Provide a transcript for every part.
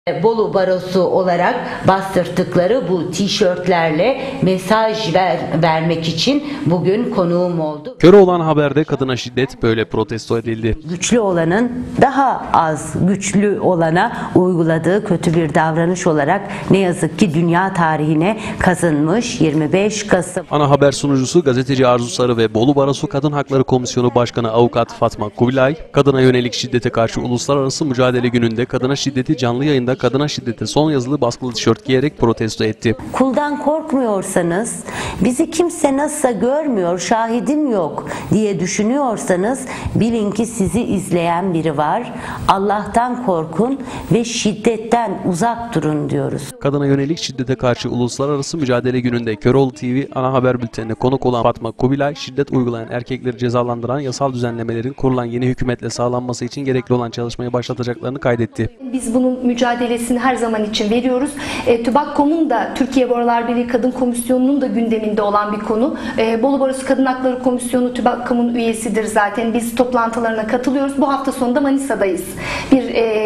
Bolu Barosu olarak bastırdıkları bu tişörtlerle mesaj vermek için bugün konuğum oldu. Köroğlan Haber'de kadına şiddet böyle protesto edildi. Güçlü olanın daha az güçlü olana uyguladığı kötü bir davranış olarak ne yazık ki dünya tarihine kazınmış 25 Kasım. Ana haber sunucusu gazeteci Arzu Sarı ve Bolu Barosu Kadın Hakları Komisyonu Başkanı Avukat Fatma Kubilay, kadına yönelik şiddete karşı Uluslararası Mücadele Günü'nde kadına şiddeti canlı yayında kadına şiddete son yazılı baskılı tişört giyerek protesto etti. Kuldan korkmuyorsanız, bizi kimse nasılsa görmüyor, şahidim yok diye düşünüyorsanız bilin ki sizi izleyen biri var. Allah'tan korkun ve şiddetten uzak durun diyoruz. Kadına yönelik şiddete karşı Uluslararası Mücadele Günü'nde Köroğlu TV ana haber bültenine konuk olan Fatma Kubilay, şiddet uygulayan erkekleri cezalandıran yasal düzenlemelerin kurulan yeni hükümetle sağlanması için gerekli olan çalışmayı başlatacaklarını kaydetti. Biz bunun mücadelesini her zaman için veriyoruz. TÜBAKKOM'un da Türkiye Barolar Birliği Kadın Komisyonu'nun da gündeminde olan bir konu. Bolu Barosu Kadın Hakları Komisyonu TÜBAKKOM'un üyesidir zaten. Biz toplantılarına katılıyoruz. Bu hafta sonunda Manisa'dayız. Bir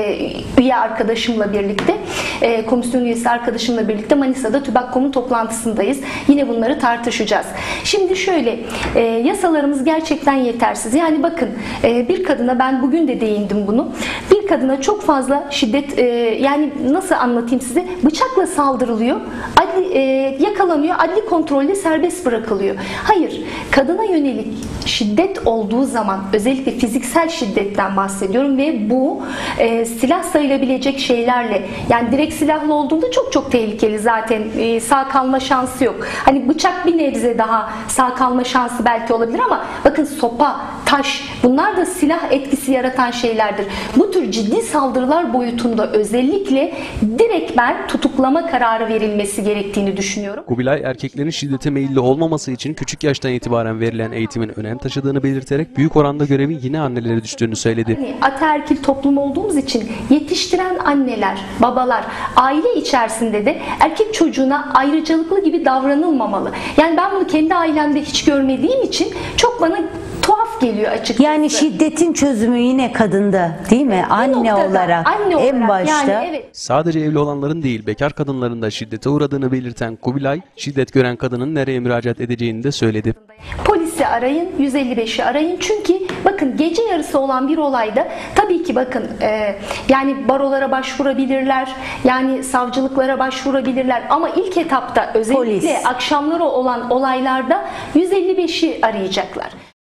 üye arkadaşımla birlikte, komisyon üyesi arkadaşımla birlikte Manisa'da TÜBAKKOM'un toplantısındayız. Yine bunları tartışacağız. Şimdi şöyle, yasalarımız gerçekten yetersiz. Yani bakın, bir kadına, ben bugün de değindim bunu, bir kadına çok fazla şiddet, yani nasıl anlatayım size, bıçakla saldırılıyor, yakalanıyor, adli kontrolle serbest bırakılıyor. Hayır, kadına yönelik şiddet olduğu zaman, özellikle fiziksel şiddetten bahsediyorum ve bu silah sayılabilecek şeylerle, yani direkt silahlı olduğunda çok tehlikeli zaten, sağ kalma şansı yok. Hani bıçak bir nebze daha sağ kalma şansı belki olabilir ama bakın, sopa, taş, bunlar da silah etkisi yaratan şeylerdir. Bu tür ciddi saldırılar boyutunda özellikle direktmen tutuklama kararı verilmesi gerektiğini düşünüyorum. Kubilay, erkeklerin şiddete meyilli olmaması için küçük yaştan itibaren verilen eğitimin önem taşıdığını belirterek büyük oranda görevin yine annelere düştüğünü söyledi. Yani ataerkil toplum olduğumuz için yetiştiren anneler, babalar, aile içerisinde de erkek çocuğuna ayrıcalıklı gibi davranılmamalı. Yani ben bunu kendi ailemde hiç görmediğim için çok bana tuhaf geliyor açıkçası. Yani şiddetin çözümü yine kadında, değil mi? Anne olarak en başta. Yani evet. Sadece evli olanların değil, bekar kadınların da şiddete uğradığını belirten Kubilay, şiddet gören kadının nereye müracaat edeceğini de söyledi. Polisi arayın, 155'i arayın. Çünkü bakın, gece yarısı olan bir olayda tabii ki bakın, yani barolara başvurabilirler, yani savcılıklara başvurabilirler ama ilk etapta özellikle akşamları olan olaylarda 155'i arayacaklar.